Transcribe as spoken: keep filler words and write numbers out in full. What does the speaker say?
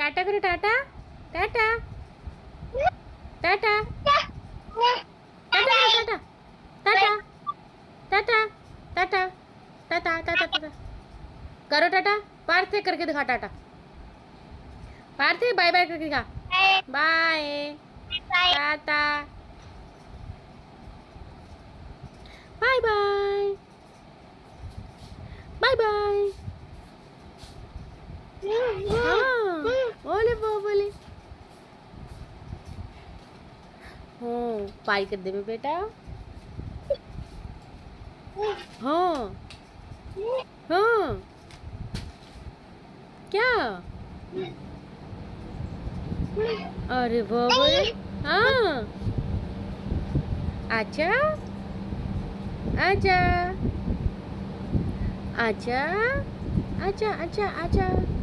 टाटा करो, टाटा टाटा टाटा टाटा टाटा टाटा टाटा टाटा टाटा टाटा टाटा करो टाटा। पार्थ करके दिखा टाटा। पार्थ बाय बाय करके दिखा। बाय टाटा बाय बाय बाय बाय। हाँ बोले बोले हाँ पाई कर दे मेरे बेटा। हाँ हाँ क्या? अरे बाबा हाँ आजा आजा आजा आजा आजा आजा